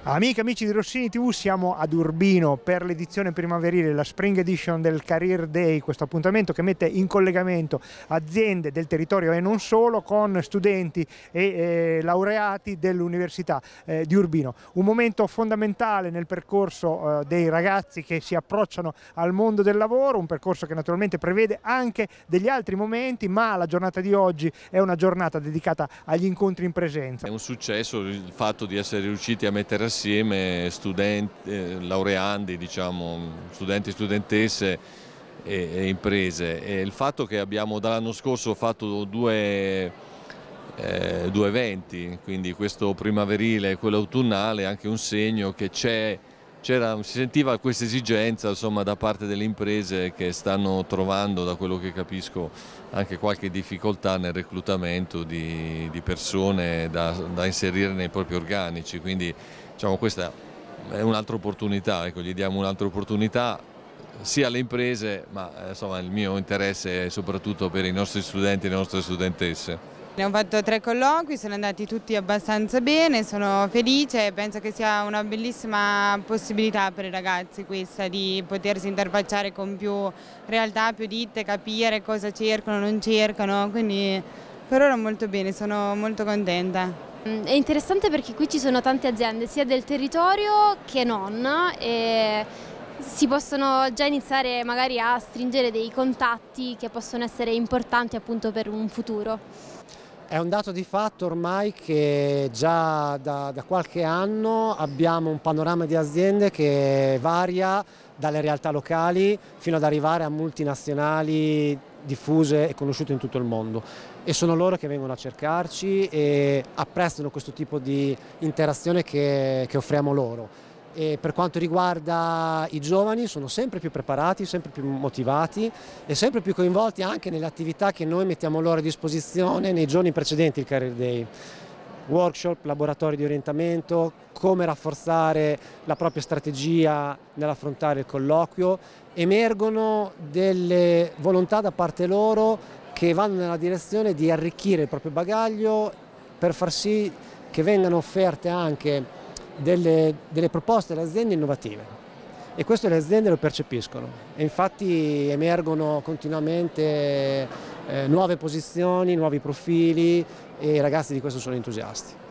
Amiche e amici di Rossini TV, siamo ad Urbino per l'edizione primaverile, la Spring Edition del Career Day, questo appuntamento che mette in collegamento aziende del territorio e non solo con studenti e laureati dell'Università di Urbino. Un momento fondamentale nel percorso dei ragazzi che si approcciano al mondo del lavoro, un percorso che naturalmente prevede anche degli altri momenti, ma la giornata di oggi è una giornata dedicata agli incontri in presenza. È un successo il fatto di essere riusciti a mettere assieme studenti, laureandi, diciamo, studenti e studentesse e imprese, e il fatto che abbiamo dall'anno scorso fatto due eventi, quindi questo primaverile e quello autunnale, è anche un segno che si sentiva questa esigenza, insomma, da parte delle imprese che stanno trovando, da quello che capisco, anche qualche difficoltà nel reclutamento di persone da inserire nei propri organici, quindi diciamo, questa è un'altra opportunità, ecco, gli diamo un'altra opportunità sia alle imprese, ma insomma, il mio interesse è soprattutto per i nostri studenti e le nostre studentesse. Abbiamo fatto 3 colloqui, sono andati tutti abbastanza bene, sono felice e penso che sia una bellissima possibilità per i ragazzi questa di potersi interfacciare con più realtà, più ditte, capire cosa cercano, non cercano, quindi per ora molto bene, sono molto contenta. È interessante perché qui ci sono tante aziende sia del territorio che non, e si possono già iniziare magari a stringere dei contatti che possono essere importanti appunto per un futuro. È un dato di fatto ormai che già da qualche anno abbiamo un panorama di aziende che varia dalle realtà locali fino ad arrivare a multinazionali diffuse e conosciute in tutto il mondo, e sono loro che vengono a cercarci e apprezzano questo tipo di interazione che offriamo loro. E per quanto riguarda i giovani, sono sempre più preparati, sempre più motivati e sempre più coinvolti anche nelle attività che noi mettiamo loro a disposizione nei giorni precedenti il Career Day. Workshop, laboratori di orientamento, come rafforzare la propria strategia nell'affrontare il colloquio. Emergono delle volontà da parte loro che vanno nella direzione di arricchire il proprio bagaglio per far sì che vengano offerte anche delle proposte alle aziende innovative, e questo le aziende lo percepiscono e infatti emergono continuamente nuove posizioni, nuovi profili, e i ragazzi di questo sono entusiasti.